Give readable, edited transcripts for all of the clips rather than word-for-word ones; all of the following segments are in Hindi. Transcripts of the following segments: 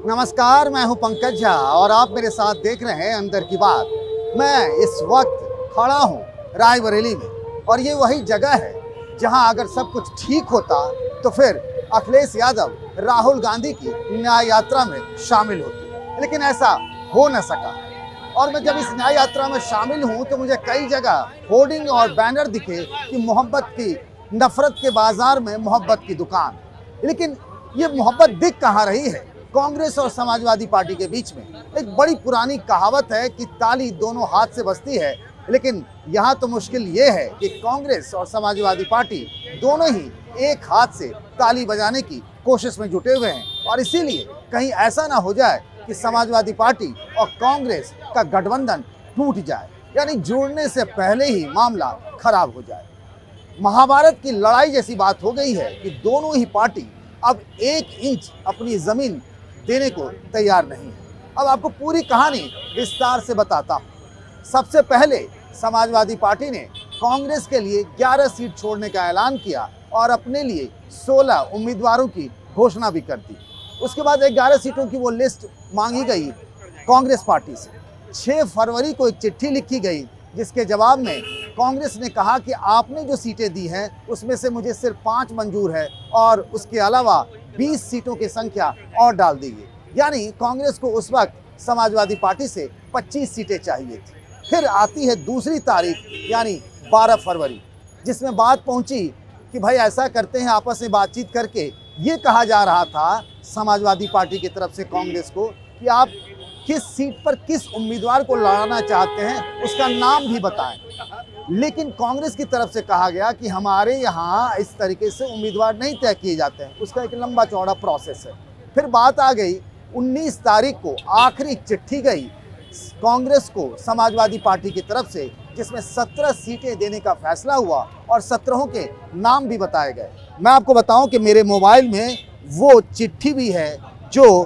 नमस्कार, मैं हूं पंकज झा और आप मेरे साथ देख रहे हैं अंदर की बात। मैं इस वक्त खड़ा हूं रायबरेली में और ये वही जगह है जहां अगर सब कुछ ठीक होता तो फिर अखिलेश यादव राहुल गांधी की न्याय यात्रा में शामिल होते, लेकिन ऐसा हो न सका। और मैं जब इस न्याय यात्रा में शामिल हूं तो मुझे कई जगह होर्डिंग और बैनर दिखे कि मोहब्बत की नफरत के बाजार में मोहब्बत की दुकान। लेकिन ये मोहब्बत दिख कहाँ रही है? कांग्रेस और समाजवादी पार्टी के बीच में एक बड़ी पुरानी कहावत है कि ताली दोनों हाथ से बजती है, लेकिन यहाँ तो मुश्किल ये है कि कांग्रेस और समाजवादी पार्टी दोनों ही एक हाथ से ताली बजाने की कोशिश में जुटे हुए हैं। और इसीलिए कहीं ऐसा ना हो जाए कि समाजवादी पार्टी और कांग्रेस का गठबंधन टूट जाए, यानी जुड़ने से पहले ही मामला खराब हो जाए। महाभारत की लड़ाई जैसी बात हो गई है कि दोनों ही पार्टी अब 1 इंच अपनी जमीन देने को तैयार नहीं है। अब आपको पूरी कहानी विस्तार से बताता हूँ। सबसे पहले समाजवादी पार्टी ने कांग्रेस के लिए 11 सीट छोड़ने का ऐलान किया और अपने लिए 16 उम्मीदवारों की घोषणा भी कर दी। उसके बाद 11 सीटों की वो लिस्ट मांगी गई कांग्रेस पार्टी से। 6 फरवरी को एक चिट्ठी लिखी गई जिसके जवाब में कांग्रेस ने कहा कि आपने जो सीटें दी हैं उसमें से मुझे सिर्फ 5 मंजूर है और उसके अलावा 20 सीटों की संख्या और डाल दीजिए। यानी कांग्रेस को उस वक्त समाजवादी पार्टी से 25 सीटें चाहिए थी। फिर आती है दूसरी तारीख यानी 12 फरवरी, जिसमें बात पहुंची कि भाई ऐसा करते हैं, आपस में बातचीत करके ये कहा जा रहा था समाजवादी पार्टी की तरफ से कांग्रेस को कि आप किस सीट पर किस उम्मीदवार को लड़ाना चाहते हैं उसका नाम भी बताएं। लेकिन कांग्रेस की तरफ से कहा गया कि हमारे यहाँ इस तरीके से उम्मीदवार नहीं तय किए जाते हैं, उसका एक लंबा चौड़ा प्रोसेस है। फिर बात आ गई 19 तारीख को आखिरी चिट्ठी गई कांग्रेस को समाजवादी पार्टी की तरफ से, जिसमें 17 सीटें देने का फैसला हुआ और 17 के नाम भी बताए गए। मैं आपको बताऊं कि मेरे मोबाइल में वो चिट्ठी भी है जो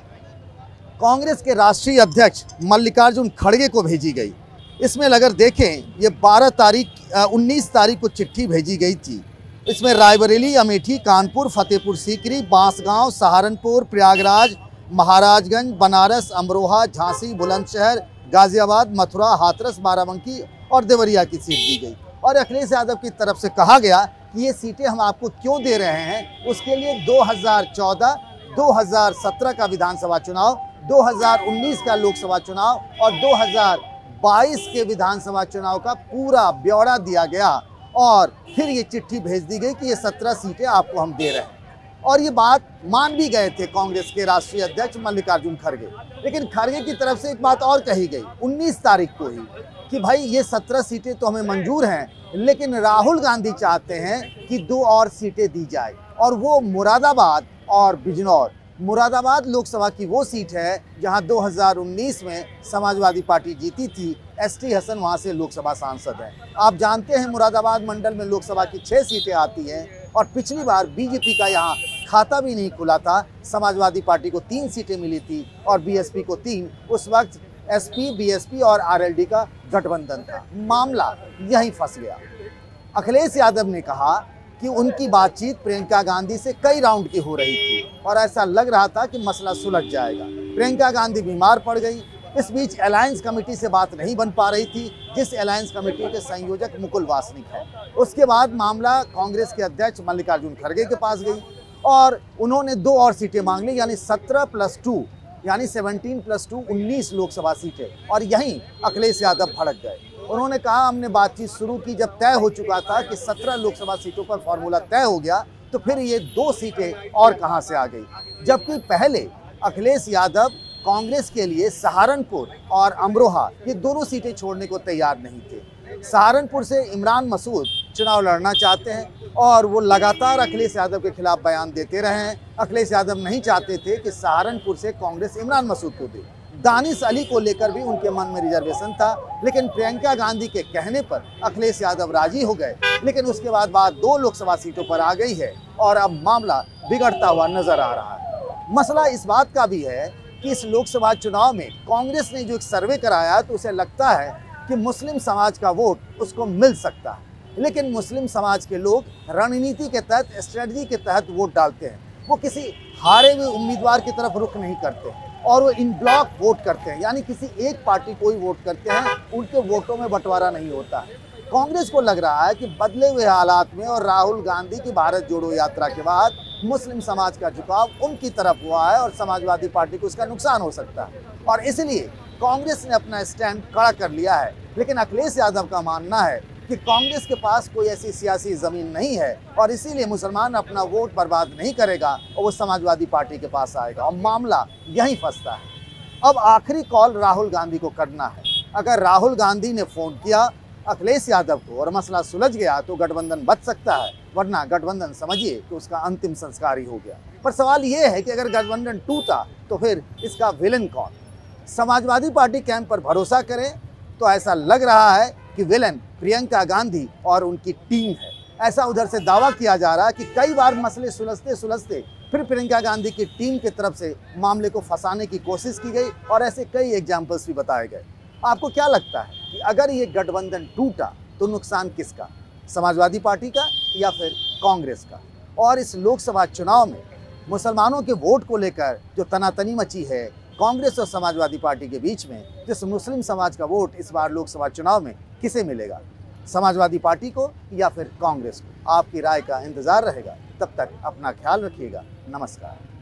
कांग्रेस के राष्ट्रीय अध्यक्ष मल्लिकार्जुन खड़गे को भेजी गई। इसमें अगर देखें ये 19 तारीख को चिट्ठी भेजी गई थी। इसमें रायबरेली, अमेठी, कानपुर, फतेहपुर सीकरी, बांसगांव, सहारनपुर, प्रयागराज, महाराजगंज, बनारस, अमरोहा, झांसी, बुलंदशहर, गाजियाबाद, मथुरा, हाथरस, बाराबंकी और देवरिया की सीट दी गई। और अखिलेश यादव की तरफ से कहा गया कि ये सीटें हम आपको क्यों दे रहे हैं, उसके लिए 2014, 2017 का विधानसभा चुनाव, 2019 का लोकसभा चुनाव और 2022 के विधानसभा चुनाव का पूरा ब्यौरा दिया गया। और फिर ये चिट्ठी भेज दी गई कि ये 17 सीटें आपको हम दे रहे हैं। और ये बात मान भी गए थे कांग्रेस के राष्ट्रीय अध्यक्ष मल्लिकार्जुन खड़गे। लेकिन खड़गे की तरफ से एक बात और कही गई 19 तारीख को ही कि भाई ये 17 सीटें तो हमें मंजूर हैं, लेकिन राहुल गांधी चाहते हैं कि 2 और सीटें दी जाए, और वो मुरादाबाद और बिजनौर। मुरादाबाद लोकसभा की वो सीट है जहां 2019 में समाजवादी पार्टी जीती थी। एसटी हसन वहां से लोकसभा सांसद हैं। आप जानते हैं मुरादाबाद मंडल में लोकसभा की 6 सीटें आती हैं और पिछली बार बीजेपी का यहाँ खाता भी नहीं खुला था। समाजवादी पार्टी को 3 सीटें मिली थी और बीएसपी को 3। उस वक्त एसपी, बीएसपी और आरएलडी का गठबंधन था। मामला यहीं फंस गया। अखिलेश यादव ने कहा कि उनकी बातचीत प्रियंका गांधी से कई राउंड की हो रही थी और ऐसा लग रहा था कि मसला सुलझ जाएगा। प्रियंका गांधी बीमार पड़ गई। इस बीच अलायंस कमेटी से बात नहीं बन पा रही थी, जिस अलायंस कमेटी के संयोजक मुकुल वासनिक हैं। उसके बाद मामला कांग्रेस के अध्यक्ष मल्लिकार्जुन खड़गे के पास गई और उन्होंने 2 और सीटें मांग ली, यानी 17 + 2 यानी 17 + 2 19 लोकसभा सीटें। और यहीं अखिलेश यादव भड़क गए। उन्होंने कहा हमने बातचीत शुरू की जब तय हो चुका था कि 17 लोकसभा सीटों पर फॉर्मूला तय हो गया, तो फिर ये 2 सीटें और कहां से आ गई। जबकि पहले अखिलेश यादव कांग्रेस के लिए सहारनपुर और अमरोहा ये दोनों सीटें छोड़ने को तैयार नहीं थे। सहारनपुर से इमरान मसूद चुनाव लड़ना चाहते हैं और वो लगातार अखिलेश यादव के खिलाफ बयान देते रहे हैं। अखिलेश यादव नहीं चाहते थे कि सहारनपुर से कांग्रेस इमरान मसूद को दे। दानिश अली को लेकर भी उनके मन में रिजर्वेशन था, लेकिन प्रियंका गांधी के कहने पर अखिलेश यादव राजी हो गए। लेकिन उसके बाद बात 2 लोकसभा सीटों पर आ गई है और अब मामला बिगड़ता हुआ नजर आ रहा है। मसला इस बात का भी है कि इस लोकसभा चुनाव में कांग्रेस ने जो एक सर्वे कराया तो उसे लगता है कि मुस्लिम समाज का वोट उसको मिल सकता है। लेकिन मुस्लिम समाज के लोग रणनीति के तहत, स्ट्रेटजी के तहत वोट डालते हैं। वो किसी हारे हुए उम्मीदवार की तरफ रुख नहीं करते और वो इन ब्लॉक वोट करते हैं, यानी किसी एक पार्टी को ही वोट करते हैं, उनके वोटों में बंटवारा नहीं होता है। कांग्रेस को लग रहा है कि बदले हुए हालात में और राहुल गांधी की भारत जोड़ो यात्रा के बाद मुस्लिम समाज का झुकाव उनकी तरफ हुआ है और समाजवादी पार्टी को इसका नुकसान हो सकता है, और इसलिए कांग्रेस ने अपना स्टैंड कड़ा कर लिया है। लेकिन अखिलेश यादव का मानना है कि कांग्रेस के पास कोई ऐसी सियासी ज़मीन नहीं है और इसीलिए मुसलमान अपना वोट बर्बाद नहीं करेगा और वो समाजवादी पार्टी के पास आएगा, और मामला यहीं फंसता है। अब आखिरी कॉल राहुल गांधी को करना है। अगर राहुल गांधी ने फ़ोन किया अखिलेश यादव को और मसला सुलझ गया तो गठबंधन बच सकता है, वरना गठबंधन समझिए कि उसका अंतिम संस्कार ही हो गया। पर सवाल ये है कि अगर गठबंधन टूटा तो फिर इसका विलन कौन? समाजवादी पार्टी कैंप पर भरोसा करें तो ऐसा लग रहा है कि विलन प्रियंका गांधी और उनकी टीम है। ऐसा उधर से दावा किया जा रहा है कि कई बार मसले सुलझते सुलझते फिर प्रियंका गांधी की टीम की तरफ से मामले को फंसाने की कोशिश की गई और ऐसे कई एग्जाम्पल्स भी बताए गए। आपको क्या लगता है कि अगर ये गठबंधन टूटा तो नुकसान किसका, समाजवादी पार्टी का या फिर कांग्रेस का? और इस लोकसभा चुनाव में मुसलमानों के वोट को लेकर जो तनातनी मची है कांग्रेस और समाजवादी पार्टी के बीच में, जिस मुस्लिम समाज का वोट इस बार लोकसभा चुनाव में किसे मिलेगा, समाजवादी पार्टी को या फिर कांग्रेस को? आपकी राय का इंतजार रहेगा। तब तक अपना ख्याल रखिएगा। नमस्कार।